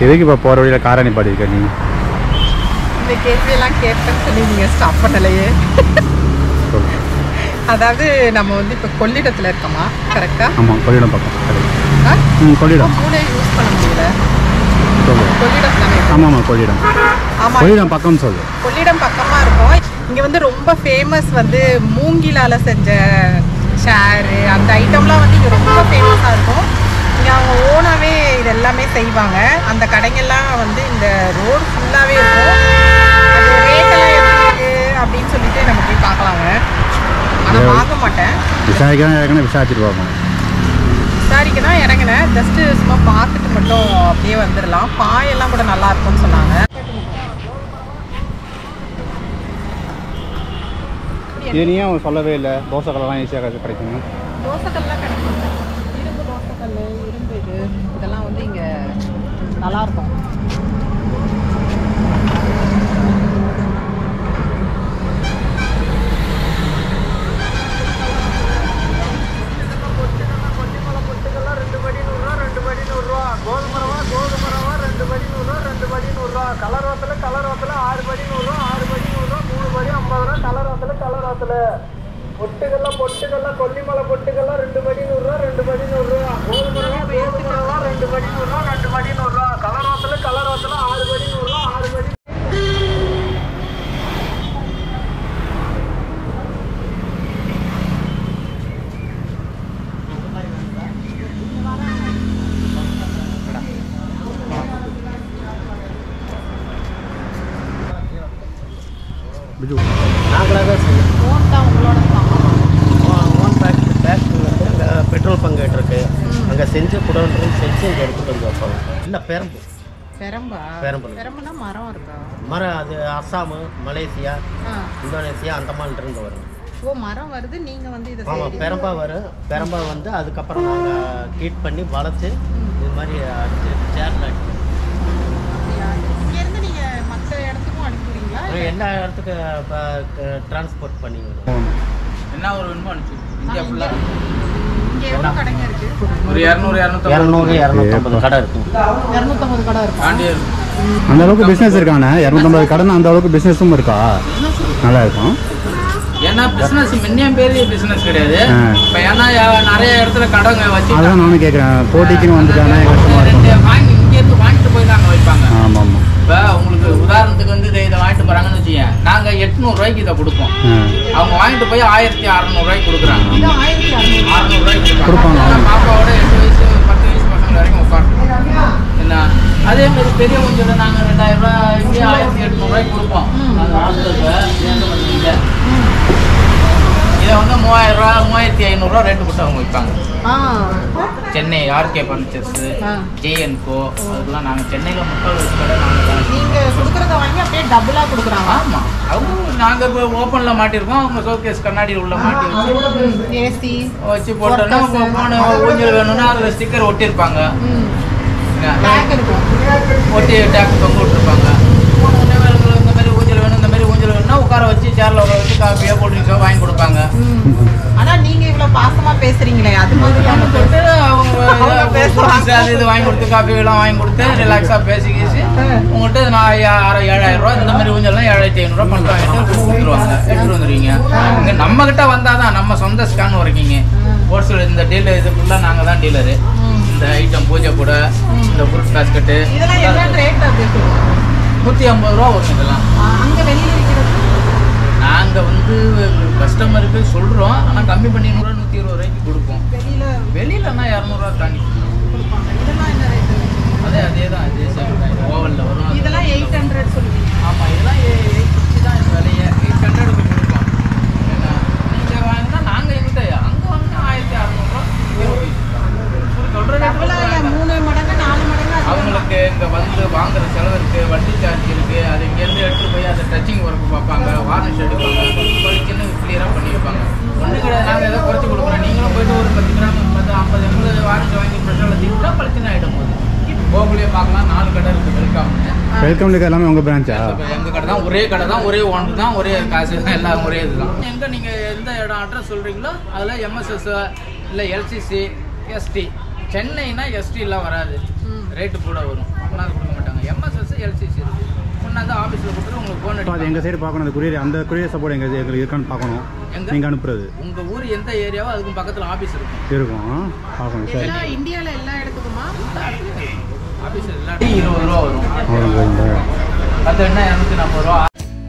எதுக்கு இப்போ போகிற வழியில் காரணி பாடிருக்க நீ? இந்த கேள்வியெல்லாம் கேட்பேன்னு சொல்லி நீங்கள் ஸ்டாப் பண்ணலையே. அதாவது நம்ம வந்து இப்போ கொள்ளிடத்தில் இருக்கோமா? கரெக்டாக? ஆமாம், கொள்ளிடம் பக்கம். கொள்ளிடம் கூட யூஸ் பண்ண முடியல. கொள்ளிடம் தானே? ஆமாம், கொள்ளிடம். ஆமாம், கொள்ளிடம் பக்கம் சொல்லு. கொள்ளிடம் பக்கமாக இருக்கும். இங்கே வந்து ரொம்ப ஃபேமஸ் வந்து மூங்கிலால் செஞ்ச சேரு, அந்த ஐட்டம்லாம் வந்து இங்கே ரொம்ப ஃபேமஸாக இருக்கும். இங்கே அவங்க ஓனாகவே இது எல்லாமே செய்வாங்க. அந்த கடைங்கள்லாம் வந்து இந்த ரோடு ஃபுல்லாகவே இருக்கும். அது ரேட்டெல்லாம் எப்படி இருக்குது அப்படின்னு சொல்லிட்டு நம்ம போய் பார்க்கலாங்க. ஆனால் வாங்க மாட்டேன். விசாரிச்சுட்டு பார்ப்போம். விசாரிக்க தான் இறங்கினேன். ஜஸ்ட்டு சும்மா பார்த்துட்டு மட்டும் அப்படியே வந்துடலாம். பாயெல்லாம் கூட நல்லா இருக்கும்னு சொன்னாங்க. இது நீ அவன் சொல்லவே இல்லை. தோசைக்கல்லாம் ஈஸியாக கிடைக்குங்க. தோசைக்கல்லாம் கிடைக்கும். இரும்பு தோசைக்கல், இரும்பு இதெல்லாம் வந்து இங்கே நல்லாயிருக்கும். கலர் வாசல் 6 படி 100 ரூபா, 6 படி 100 ரூபா, 3 படி 50 ரூபா. கலர் வாசல் பொட்டுக்கெல்லாம் கொல்லிமலை பொட்டுக்கெல்லாம் 2 படி 100 ரூபா, 2 படி 100 ரூபா. கோதுமரவா 2 படி 100 ரூபா, 2 படி 100 ரூபா. கலர் வாசல் 6 படி 100 ரூபா, 6 படி. நாங்களாக தான் செய்வோம். ஃபோன் தான் உங்களோட ஓன் ஃபேக்ட்ரி வந்து அங்கே பெட்ரோல் பங்கு இருக்குது. அங்கே செஞ்சு குடோன்றது செஞ்சு இங்கே எடுத்துகிட்டு வந்து வைப்பாங்க. இல்லை பெரம்புனா மரம் இருக்கா? மரம் அது அஸ்ஸாமு, மலேசியா, இந்தோனேசியா அந்த மாதிரிருந்து வரும். ஓ, மரம் வருது. நீங்கள் வந்து இதை ஆமாம், பெரம்பா வரும். பெரம்பா வந்து அதுக்கப்புறம் நாங்கள் ஹீட் பண்ணி வளைச்சி இது மாதிரி அடிச்சு சேர்ல அடிச்சு இங்கேருந்து நீங்கள் மற்ற இடத்துக்கும் அனுப்புவீங்களா? எல்லா இடத்துக்கு டிரான்ஸ்போர்ட் பண்ணி வரும். என்ன ஒரு வேணுமோ அனுப்பிச்சு இந்தியா ஃபுல்லாக. இங்கே எவ்வளோ கடைங்க இருக்குது? ஒரு 200-250 கடை இருக்கும். 250 கடை இருக்கும். தாண்டி அந்த அளவுக்கு பிஸ்னஸ் இருக்கானே. 250 கடைன்னா அந்த அளவுக்கு பிஸ்னஸும் இருக்கா? நல்லா இருக்கும். ஏன்னா பிசினஸ் முன்னையும் பெரிய பிசினஸ் கிடையாது. இப்போ ஏன்னா நிறைய இடத்துல கடைங்க வச்சு அதான் நானும் கேட்குறேன். போட்டிக்குன்னு வந்துட்டானே வாங்கி இங்கேருந்து வாங்கிட்டு போய் தான் அங்கே வைப்பாங்க. ஆமாம் ஆமாம். இப்போ உங்களுக்கு உதாரணத்துக்கு வந்து இதை வாங்கிட்டு போகிறாங்கன்னு வச்சுக்கோங்க. நாங்கள் 800 ரூபாய்க்கு இதை கொடுப்போம். அவங்க வாங்கிட்டு போய் 1600 ரூபாய்க்கு கொடுக்குறாங்க. 600 ரூபாய்க்கு கொடுப்பாங்க. பாப்பாவோட 8 வயசு 10 வயசு பசங்க வரைக்கும் உட்காந்து என்ன. அதே மாதிரி பெரிய கொஞ்சம் நாங்கள் 2000 ரூபாய் இங்கே 1800 ரூபாய்க்கு கொடுப்போம். அது ஹாஸ்டலுக்கு இதை வந்து 3000 ரூபா 3500 ரூபா ரேட்டு கொடுத்து அவங்க வைப்பாங்க. சென்னை ஆர்கே பர்னிச்சர்ஸு, ஜேஎன்கோ, அதுக்கெல்லாம் நாங்கள் சென்னையில் 30 வயசு கடை நாங்கள் தான். நீங்கள் கொடுக்குறத வாங்கி அப்படியே டபுளாக கொடுக்குறாங்க. ஆமாம், அவங்க நாங்கள் இப்போ ஓப்பனில் மாட்டியிருக்கோம். அவங்க ஷோகேஸ் கண்ணாடி உள்ள மாட்டி வச்சு ஏசி வச்சு போட்டோன்னா போன ஊஞ்சல் வேணும்னா அதில் ஸ்டிக்கர் ஒட்டியிருப்பாங்க. ஒட்டி டேக் தொங்க விட்டுருப்பாங்க. இந்த மாதிரி ஊஞ்சல் வேணும், இந்த மாதிரி ஊஞ்சல் வேணும்னா உட்கார வச்சு சேரில் உட்கார வச்சு காஃபியோ கூல்ட்ரிங்ஸோ வாங்கி கொடுப்பாங்க. ஆனால் நீங்கள் இவ்வளோ பாசமாக பேசுகிறீங்களே, அது மாதிரி கொடுத்து அவங்க இது வாங்கி கொடுத்து காஃபியெல்லாம் வாங்கி கொடுத்து ரிலாக்ஸாக பேசி உங்கள்கிட்ட நான் 7000 ரூபா இந்த மாதிரி ஊஞ்சல்லாம் 7500 ரூபா பணம் வாங்கிட்டு கொடுத்துருவாங்க. எடுத்துகிட்டு வந்துடுவீங்க. இங்கே நம்மக்கிட்ட வந்தால் தான் நம்ம சொந்த ஸ்கான் வரைக்கிங்க. ஹோல்சேல் இந்த டீலர் இது ஃபுல்லாக நாங்கள் தான் டீலரு. இந்த ஐட்டம் பூஜை கூட, இந்த ஃப்ரூட் பாஸ்கெட்டு 150 ரூபா வரும். இதெல்லாம் நாங்கள் வந்து கஸ்டமருக்கு சொல்கிறோம். ஆனால் கம்மி பண்ணி 100-120 ரூபாய்க்கு கொடுப்போம். வெளியிலன்னா 200 ரூபா தாண்டி கொடுப்பாங்க. அதே தான் இதே சேம் தான். ஓவலில் வரும். இதெல்லாம் 800 சொல்லுவீங்க. ஆமாம், இதெல்லாம் 850 தான் இந்த விலையை. 800 கொடுப்போம். ஏன்னா நீங்கள் வாங்கினா நாங்கள் எங்கிட்ட அங்கே வாங்கினா 1600 ரூபா சொல்கிற 3 மடங்கு 4 மடங்கு அவங்களுக்கு இங்கே வந்து வாங்குற செலவு இருக்குது, வண்டி சார்ஜ் இருக்குது. அது இங்கேருந்து எடுத்துகிட்டு போய் அதை டச்சிங் ஒர்க்கு பார்ப்பாங்க, வார்னிஷ் அடிப்பாங்க, பளிச்சுன்னு கிளியராக பண்ணி வைப்பாங்க. ஒன்றும் கிடையாது. நாங்கள் எதோ குறைச்சி கொடுக்குறோம். நீங்களும் போய்ட்டு ஒரு 10 கிராம் 50 ml வாரண்டி வாங்கி ப்ரெஷரில் தீட்டா பளிச்சுன்னு ஆகிடும். போது கோகுலியே பார்க்கலாம். 4 கடை இருக்குது. வெல்கம் எல்லாமே உங்கள் பிரான்ச்சா? எங்கள் கடை தான், ஒரே கடை தான், ஒரே ஓனர் தான், ஒரே காசு தான், எல்லாம் ஒரே இது தான். எங்கே நீங்கள் எந்த இடம் அட்ரஸ் சொல்கிறீங்களோ அதில் எம்எஸ்எஸ் இல்லை எல்சிசி, எஸ்டி. சென்னைனா எஸ்டிலாம் வராது, ரேட்டு கூட வரும். அப்படின்னா அது கொடுக்க மாட்டேன். எல்சிசி இருக்குது. கொண்டாந்து ஆஃபீஸில் கொடுத்துட்டு உங்களுக்கு ஃபோன் அது அடிக்கும். எங்கள் சைடு பார்க்கணும். அந்த குரியர் சப்போர்ட் எங்களுக்கு இருக்கான்னு பார்க்கணும். நீங்கள் அனுப்புறது உங்கள் ஊர் எந்த ஏரியாவோ அதுக்கும் பக்கத்தில் ஆஃபீஸ் இருக்கும் பார்க்கணும். சரி, இந்தியாவில் எல்லா இடத்துக்குமா ஆஃபீஸ் எல்லா 20 ரூபா வரும். அது என்ன 240 ரூபா.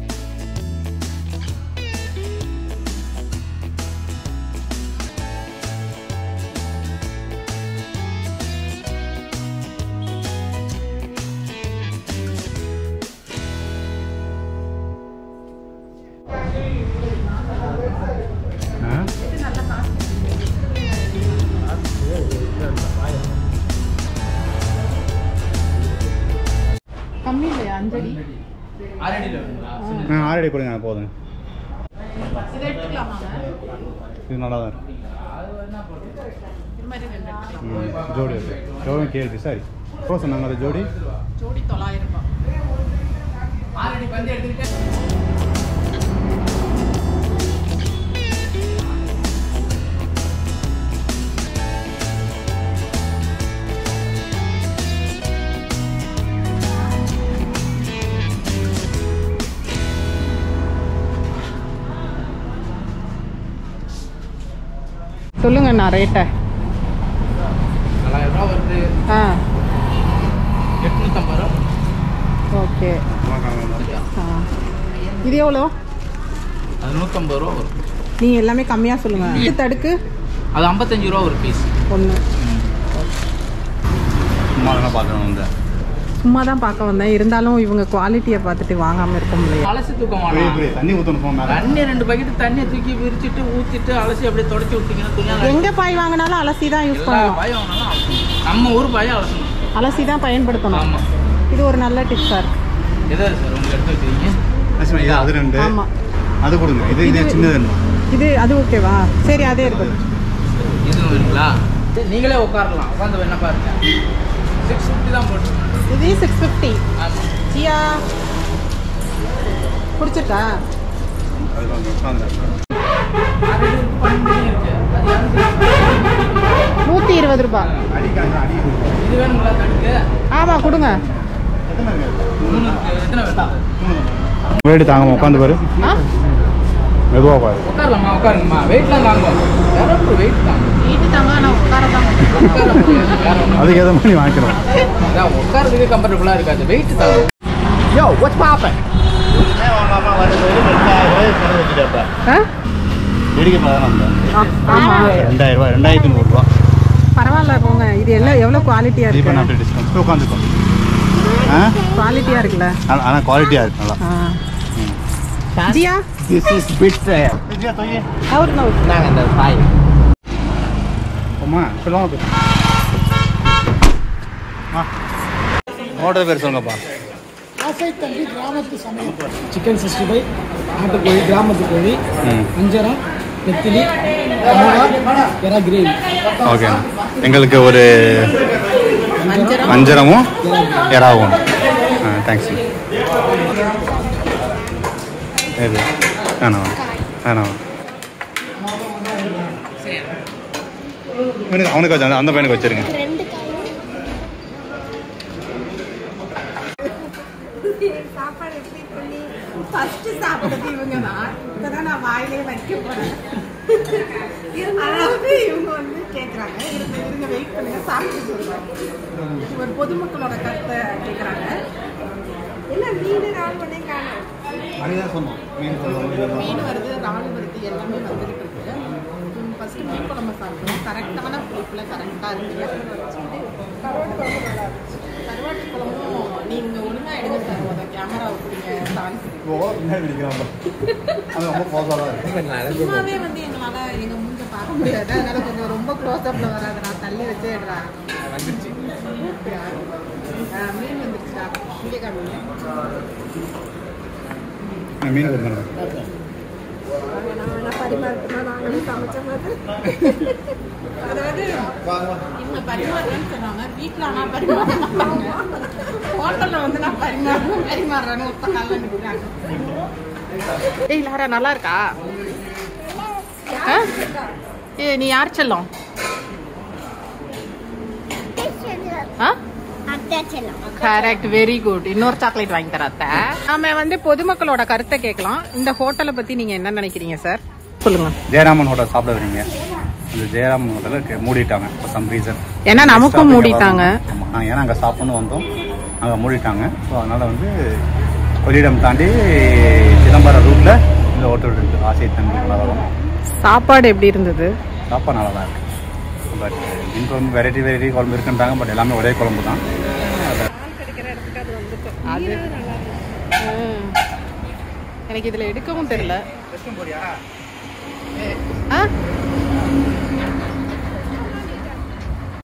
கம்மி இல்லையா 5 அடி 6 அடியில் வேணுங்களா? 6 அடி கொடுங்க போதுங்க. இதை எடுத்துக்கலாமாங்க? இது நல்லா தான் இருக்கும். இது மாதிரி 2 எடுத்துக்கலாம். ஜோடி ஜோடி கேள்வி சாரி எவ்வளோ சொன்னாங்க அது ஜோடி? ஜோடி 900 ரூபாய். 6 அடி பந்து எடுத்துக்கிட்டு சொல்லுங்க நான் ரேட்டை. 4000 ரூபா வருது. 850 ரூபா. ஓகே. இது எவ்வளோ? அது 150 ரூபா வரும். நீங்கள் எல்லாமே கம்மியாக சொல்லுங்கள். இது தடுக்கு அது 55 ரூபா ஒரு பீஸ். ஒன்று. சும்மா பார்க்கணும் வந்து சும்மா தான் பார்க்க வந்தேன். இருந்தாலும் இவங்க குவாலிட்டியை பார்த்துட்டு வாங்காமல் இருக்க முடியல. அலசி தூக்கம் தண்ணி ஊற்றணும். தண்ணி 2 பக்கெட்டு தண்ணியை தூக்கி விரிச்சிட்டு ஊற்றிட்டு அலசி அப்படியே தொடச்சி விட்டீங்கன்னா துணியாக எங்கே பாய் வாங்கினாலும் அலசி தான் யூஸ் பண்ணணும். பாய் வாங்கினாலும் அலசணும். நம்ம ஊர் பாயை அலசணும். அலசி தான் பயன்படுத்தணும். ஆமாம். இது ஒரு நல்ல டிப்ஸ் சார். எதாவது சார் உங்களுக்கு எடுத்து வச்சுருக்கீங்க? அது 2 ஆமாம். அது கொடுங்க. இது சின்னது. இது அது ஓகேவா? சரி அதே இருக்குது. இது வருங்களா? நீங்களே உட்காரலாம். உட்காந்து என்ன பாருங்க. 650 தான் போட்டு. இது 650. ஆமாம். ஜியா பிடிச்சிருக்கா? அது 120 ரூபாய். இது வேணுங்களா தடுக்கு? ஆமாம் கொடுங்க. எத்தனை வேணும்? வெயிட் தாங்க உட்காந்து பாரு. மெதுவாக பாரு. உட்காரலாமா? உட்காருங்கம்மா. வெயிட்லாம் தாங்கும். யாரும் வெயிட் தாங்க. வீட்டு தாங்க நான் உட்கார தான். அதுக்கு ஏற்ற மாதிரி வாங்கிக்கிறோம். அதான் உட்காரதுக்கு கம்ஃபர்டபுளாக இருக்காது. வெயிட் தாங்கும். யோ வாட்ஸ் பாப்பேன். ஆமாம் 2000 ரூபா 2300 ரூபா. பரவாயில்ல போங்க. இது எல்லாம் எவ்வளோ குவாலிட்டியாக இப்போ இருக்கு. நான் டிஸ்கவுண்ட் உட்காந்துக்கோ. குவாலிட்டியாக இருக்குல்ல? ஆனால் குவாலிட்டியாக இருக்கு நல்லா. ஜியா திஸ் இஸ் பிட் அவர் நோ நாங்கள் இந்த 5 அம்மா சொல்லுவாங்க. ஹோட்டல் பேர் சொல்லுங்கப்பா. அசைத்தம்பி கிராமத்து சமையல். சிக்கன் 65, நாட்டுக்கோழி, கிராமத்து கோழி, அஞ்சரம், நெத்திலி, எறா கிரேவி. ஓகே, எங்களுக்கு ஒரு அஞ்சரமும் எறாவும். தேங்க்ஸ். இது வேணாம் வேணாம். அவனுக்கு வச்சு அந்த பையனுக்கு வச்சிருங்க. ஃபர்ஸ்ட் சாப்பிட்டது இவங்க தான். இப்பதான் நான் வாயிலே வைக்க போறேன். அதாவது இவங்க வந்து கேட்குறாங்க, இருங்க வெயிட் பண்ணுங்க சாப்பிட்டு சொல்றேன். ஒரு பொதுமக்களோட கருத்தை கேட்குறாங்க. என்ன மீன் ரால் பண்ணி காணும். மீன் வருது, ரால் வருது, எல்லாமே வந்துகிட்டு இருக்கு. ஃபர்ஸ்ட் மீன் குழம்பு சாப்பிட்டோம். கரெக்டான புளிப்பில் கரெக்டாக இருக்கு. கருவாட்டு குழம்பும் நீங்கள் ஒழுங்காக எடுங்க சார். அதை கேமரா சும்மாவே வந்து எங்களால் எங்கள் மூஞ்ச பார்க்க முடியாது. அதனால கொஞ்சம் ரொம்ப க்ளோஸ்அப்பில் வராது. நான் தள்ளி வச்சே எடுறேன். வந்துருச்சு மீன் வந்துருச்சா? இங்கே மீன் கொடுங்க. பரிமாறமா நாங்களும் சமைச்ச மாதிரி. அதாவது இவங்க பரிமாறுறேன்னு சொன்னாங்க. வீட்டில் ஆனால் பரிமாற மாட்டாங்க. ஹோட்டலில் வந்து நான் பரிமாறுறேன்னு ஒத்த காலில் நிற்கிறாங்க. ஏய் லாரா நல்லா இருக்கா? நீ யார் செல்லம்? Correct, very good. இன்னொரு சாக்லேட் வாங்கி தராத்த. நாம வந்து பொதுமக்களோட கருத்தை கேட்கலாம். இந்த ஹோட்டலை பத்தி நீங்க என்ன நினைக்கிறீங்க சார்? சொல்லுங்க. ஜெயராமன் ஹோட்டல் சாப்பிட வரீங்க. அந்த ஜெயராமன் ஹோட்டலை மூடிட்டாங்க for some reason. ஏன்னா நமக்கும் மூடிட்டாங்க. ஏன்னா அங்கே சாப்பிடணும் வந்தோம், அங்கே மூடிட்டாங்க. ஸோ அதனால வந்து கொள்ளிடம் தாண்டி சிதம்பரம் ரூட்ல இந்த ஹோட்டல் இருக்கு, ஆசைத்தம்பி உணவகம். சாப்பாடு எப்படி இருந்தது? சாப்பாடு நல்லா தான் இருக்கு. பட் இங்கே வந்து வெரைட்டி குழம்பு இருக்குன்றாங்க. பட் எல்லாமே ஒரே குழம்பு தான். அது எனக்கு இதுல எடுக்கவும் தெரியல.